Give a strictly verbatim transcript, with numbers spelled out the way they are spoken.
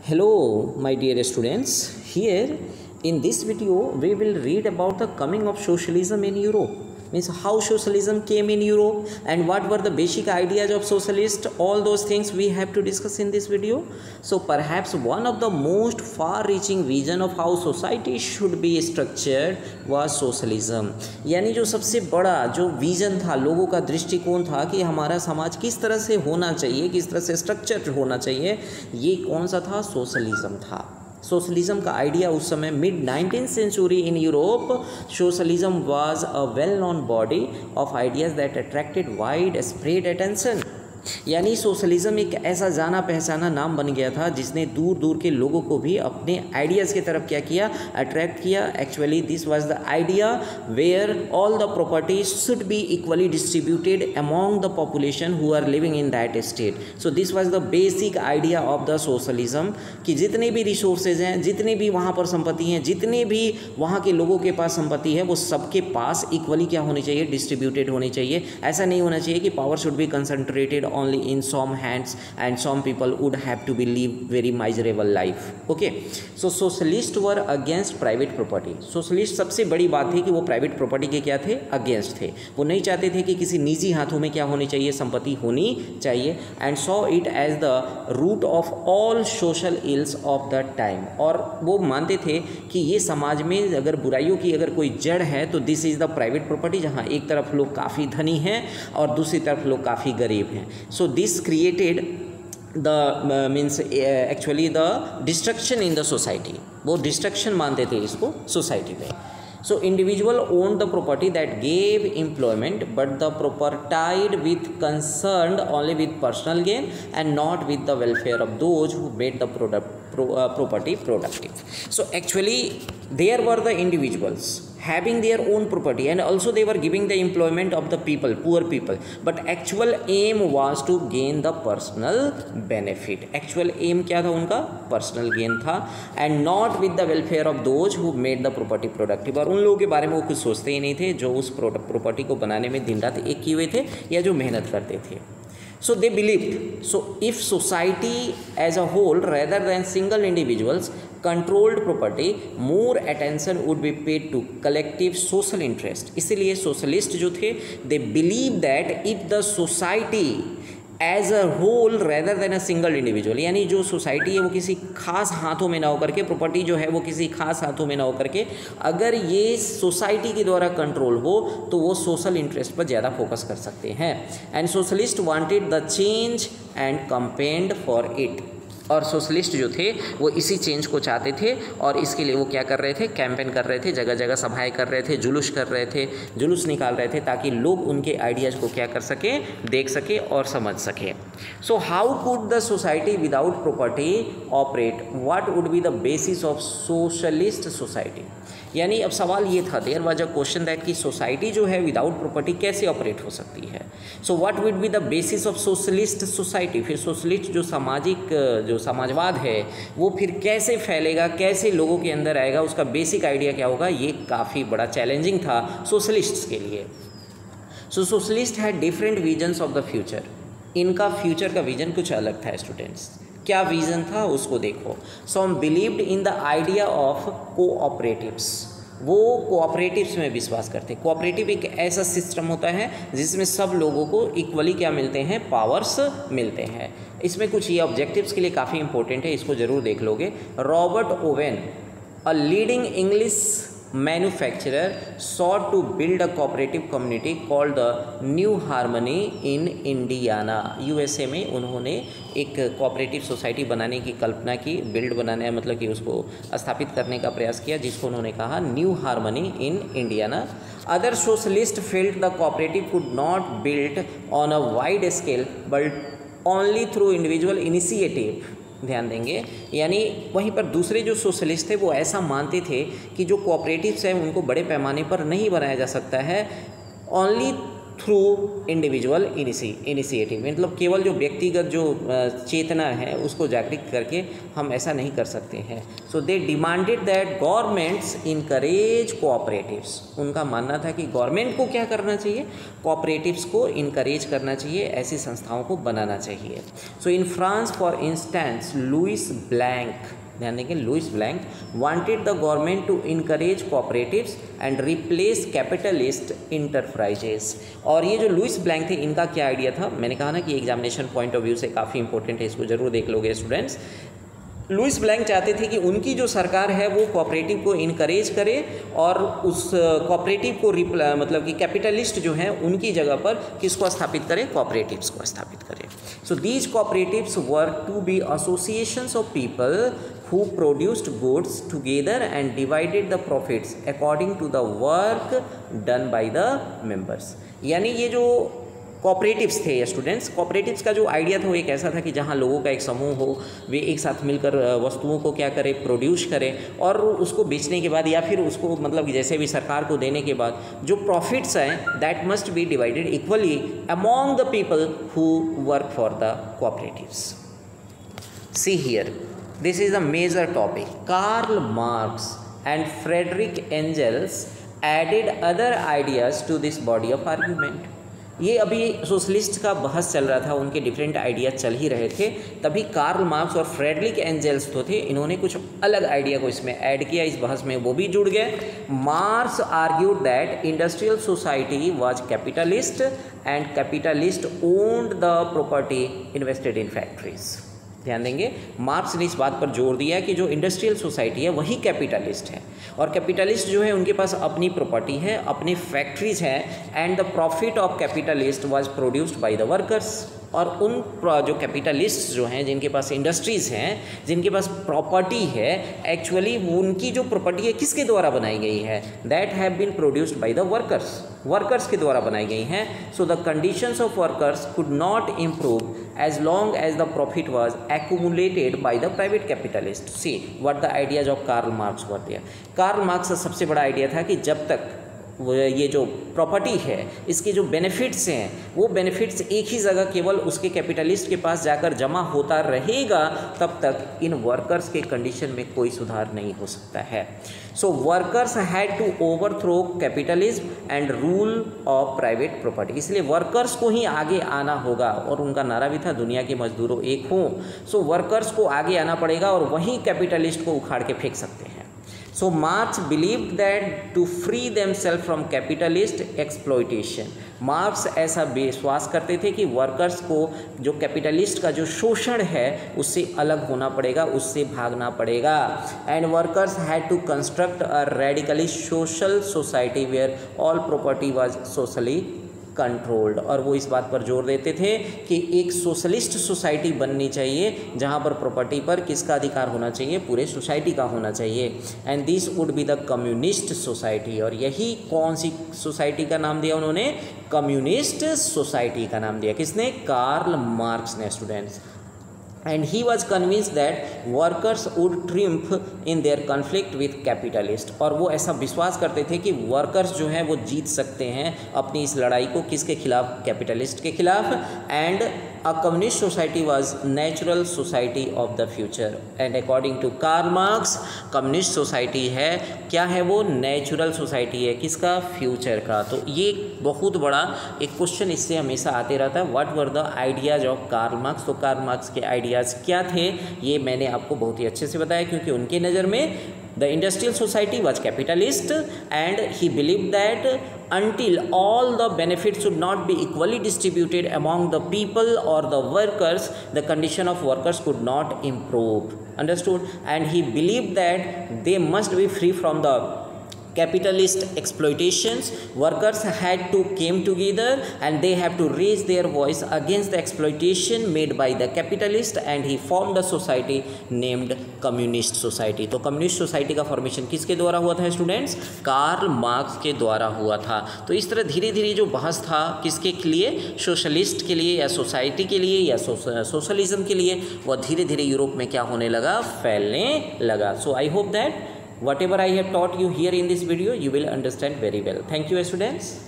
Hello, my dear students. Here in this video, we will read about the coming of socialism in Europe. Means how socialism came in Europe and what were the basic ideas of socialist. All those things we have to discuss in this video. So perhaps one of the most far-reaching vision of how society should be structured was socialism. यानी जो सबसे बड़ा जो vision था, लोगों का दृष्टिकोण था कि हमारा समाज किस तरह से होना चाहिए, किस तरह से स्ट्रक्चर होना चाहिए, ये कौन सा था? सोशलिज्म था। सोशलिज्म का आइडिया उस समय mid nineteen century in Europe, socialism was a well known body of ideas that attracted wide spread attention. यानी सोशलिज्म एक ऐसा जाना पहचाना नाम बन गया था जिसने दूर दूर के लोगों को भी अपने आइडियाज़ की तरफ क्या किया? अट्रैक्ट किया। Actually this was the idea where all the properties should be equally distributed among the population who are living in that state. So this was the basic idea of the socialism कि जितने भी resources हैं, जितने भी वहाँ पर संपत्ति हैं, जितने भी वहाँ के लोगों के पास संपत्ति है, वो सबके पास इक्वली क्या होनी चाहिए? डिस्ट्रीब्यूटेड होनी चाहिए। ऐसा नहीं होना चाहिए कि power should be concentrated only in some hands and some people would have to be live very miserable life. Okay, so socialists were against private property. socialist सबसे बड़ी बात थी कि वो प्राइवेट प्रॉपर्टी के क्या थे? अगेंस्ट थे। वो नहीं चाहते थे कि किसी निजी हाथों में क्या होनी चाहिए? संपत्ति होनी चाहिए। And saw it as the root of all social ills of the time. और वो मानते थे कि ये समाज में अगर बुराइयों की अगर कोई जड़ है तो this is the private property, जहाँ एक तरफ लोग काफ़ी धनी हैं और दूसरी तरफ लोग काफ़ी गरीब हैं। So this created the uh, means uh, actually the destruction in the society. वो destruction मानते थे इसको society में। So individual owned the property that gave employment, but the propertied with concerned only with personal gain and not with the welfare of those who made the product pro, uh, property productive. So actually there were the individuals having their own property and also they were giving the employment of the people, poor people, but actual aim was to gain the personal benefit. Actual aim क्या था उनका? personal gain था, and not with the welfare of those who made the property productive. और उन लोगों के बारे में वो कुछ सोचते ही नहीं थे जो उस प्रॉपर्टी को बनाने में दिन रात एक किए हुए थे या जो मेहनत करते थे। So they believed, so if society as a whole rather than single individuals controlled property, more attention would be paid to collective social interest. इसलिए socialist जो थे, they believe that if the society as a whole rather than a single individual, यानी जो society है वो किसी खास हाथों में ना होकर के, प्रॉपर्टी जो है वो किसी खास हाथों में ना होकर के, अगर ये सोसाइटी के द्वारा कंट्रोल हो तो वो सोशल इंटरेस्ट पर ज़्यादा फोकस कर सकते हैं। And socialist wanted the change and campaigned for it. और सोशलिस्ट जो थे वो इसी चेंज को चाहते थे और इसके लिए वो क्या कर रहे थे? कैंपेन कर रहे थे, जगह जगह सभाएं कर रहे थे, जुलूस कर रहे थे, जुलूस निकाल रहे थे ताकि लोग उनके आइडियाज़ को क्या कर सकें? देख सके और समझ सके। So how could the society without property operate? What would be the basis of socialist society? यानी अब सवाल ये था, there was a question that कि सोसाइटी जो है विदाउट प्रॉपर्टी कैसे ऑपरेट हो सकती है। So what would be the basis of socialist society? फिर सोशलिस्ट जो सामाजिक जो समाजवाद है वो फिर कैसे फैलेगा, कैसे लोगों के अंदर आएगा, उसका बेसिक आइडिया क्या होगा? ये काफ़ी बड़ा चैलेंजिंग था सोशलिस्ट्स के लिए। So socialist had different visions of the future. इनका फ्यूचर का विजन कुछ अलग था स्टूडेंट्स। क्या विज़न था उसको देखो। Some believed in the idea of cooperatives. वो कोऑपरेटिव्स में विश्वास करते। कोऑपरेटिव एक ऐसा सिस्टम होता है जिसमें सब लोगों को इक्वली क्या मिलते हैं? पावर्स मिलते हैं। इसमें कुछ ये ऑब्जेक्टिव्स के लिए काफ़ी इंपॉर्टेंट है, इसको ज़रूर देख लोगे। Robert Owen, a leading English manufacturer, sought to build a cooperative community called the New Harmony in Indiana. USA में उन्होंने एक कोऑपरेटिव सोसाइटी बनाने की कल्पना की, बिल्ड बनाने मतलब कि उसको स्थापित करने का प्रयास किया, जिसको उन्होंने कहा New Harmony in Indiana. Other socialist felt the cooperative could not build on a wide scale but only through individual initiative. ध्यान देंगे, यानी वहीं पर दूसरे जो सोशलिस्ट थे वो ऐसा मानते थे कि जो कोऑपरेटिव्स हैं उनको बड़े पैमाने पर नहीं बनाया जा सकता है, ओनली थ्रू इंडिविजुअल इनिशिएटिव, मतलब केवल जो व्यक्तिगत जो चेतना है उसको जागृत करके हम ऐसा नहीं कर सकते हैं। So they demanded that governments encourage cooperatives, उनका मानना था कि गवर्नमेंट को क्या करना चाहिए, कोऑपरेटिव्स को इनकरेज करना चाहिए, ऐसी संस्थाओं को बनाना चाहिए। So in France for instance Louis Blanc, ध्यान देंगे, Louis Blanc wanted the government to encourage cooperatives and replace capitalist enterprises. और ये जो लुइस ब्लैंक थे, इनका क्या आइडिया था, मैंने कहा ना कि एग्जामिनेशन पॉइंट ऑफ व्यू से काफ़ी इंपॉर्टेंट है, इसको जरूर देख लोगे स्टूडेंट्स। लुइस ब्लैंक चाहते थे कि उनकी जो सरकार है वो कोऑपरेटिव को इनकरेज करे और उस कोऑपरेटिव को मतलब कि कैपिटलिस्ट जो हैं उनकी जगह पर किसको स्थापित करे, कोऑपरेटिव्स को स्थापित करे। So these cooperatives were to be associations of people who produced goods together and divided the profits according to the work done by the members। यानी ये जो कोऑपरेटिव्स थे स्टूडेंट्स, कोऑपरेटिव्स का जो आइडिया था वो एक ऐसा था कि जहाँ लोगों का एक समूह हो, वे एक साथ मिलकर वस्तुओं को क्या करें, प्रोड्यूस करें और उसको बेचने के बाद या फिर उसको मतलब जैसे भी सरकार को देने के बाद जो प्रॉफिट्स हैं that must be divided equally among the people who work for the cooperatives. See here, this is a major topic. Karl Marx and Friedrich Engels added other ideas to this body of argument। ये अभी socialist का बहस चल रहा था, उनके different idea चल ही रहे थे, तभी कार्ल मार्क्स और फ्रेडरिक एंजेल्स तो थे, इन्होंने कुछ अलग आइडिया को इसमें ऐड किया, इस बहस में वो भी जुड़ गए। Marx argued that industrial society was capitalist and capitalist owned the property invested in factories. ध्यान देंगे, मार्क्स ने इस बात पर जोर दिया कि जो इंडस्ट्रियल सोसाइटी है वही कैपिटलिस्ट है और कैपिटलिस्ट जो है उनके पास अपनी प्रॉपर्टी है, अपनी फैक्ट्रीज हैं and the profit of capitalist was produced by the workers. और उन जो कैपिटलिस्ट जो हैं जिनके पास इंडस्ट्रीज़ हैं, जिनके पास प्रॉपर्टी है, एक्चुअली उनकी जो प्रॉपर्टी है किसके द्वारा बनाई गई है, that have been produced by the workers, workers के द्वारा बनाई गई हैं। So the conditions of workers could not improve as long as the profit was accumulated by the private capitalist। See what the ideas of Karl Marx were there। Karl Marx का सबसे बड़ा idea था कि जब तक वो ये जो प्रॉपर्टी है इसके जो बेनिफिट्स हैं वो बेनिफिट्स एक ही जगह केवल उसके कैपिटलिस्ट के पास जाकर जमा होता रहेगा, तब तक इन वर्कर्स के कंडीशन में कोई सुधार नहीं हो सकता है। So workers had to overthrow capitalism and rule of private property, इसलिए वर्कर्स को ही आगे आना होगा और उनका नारा भी था दुनिया के मजदूरों एक हों। सो वर्कर्स को आगे आना पड़ेगा और वहीं कैपिटलिस्ट को उखाड़ के फेंक सकते हैं। So Marx believed that to free themselves from capitalist exploitation, Marx ऐसा विश्वास करते थे कि वर्कर्स को जो कैपिटलिस्ट का जो शोषण है उससे अलग होना पड़ेगा, उससे भागना पड़ेगा। And workers had to construct a radically social society where all property was socially controlled. और वो इस बात पर जोर देते थे कि एक सोशलिस्ट सोसाइटी बननी चाहिए जहाँ पर प्रॉपर्टी पर किसका अधिकार होना चाहिए, पूरे सोसाइटी का होना चाहिए। And this would be the communist society, और यही कौन सी सोसाइटी का नाम दिया उन्होंने, कम्युनिस्ट सोसाइटी का नाम दिया, किसने, कार्ल मार्क्स ने students. and he was convinced that workers would triumph in their conflict with capitalist। और वो ऐसा विश्वास करते थे कि वर्कर्स जो हैं वो जीत सकते हैं अपनी इस लड़ाई को, किसके खिलाफ, कैपिटलिस्ट के खिलाफ। And a communist society was natural society of the future. And according to Karl Marx communist society है क्या है, वो नेचुरल सोसाइटी है, किसका, फ्यूचर का। तो ये बहुत बड़ा एक क्वेश्चन इससे हमेशा आते रहता है, what were the ideas of Karl Marx. तो कार्ल मार्क्स के आइडियाज़ क्या थे ये मैंने आपको बहुत ही अच्छे से बताया, क्योंकि उनके नज़र में the industrial society was capitalist and he believe that until all the benefits should not be equally distributed among the people or the workers, the condition of workers could not improve, understood। And he believed that they must be free from the capitalist exploitations। Workers had to came together and they have to raise their voice against the exploitation made by the capitalist, and he formed a society named communist society। तो communist society का formation किसके द्वारा हुआ था students, Karl Marx के द्वारा हुआ था। तो इस तरह धीरे धीरे जो बहस था किसके लिए, सोशलिस्ट के लिए या सोसाइटी के लिए या सोशलिज्म के लिए, वह धीरे धीरे यूरोप में क्या होने लगा, फैलने लगा। So I hope that whatever I have taught you here in this video you will understand very well. Thank you students.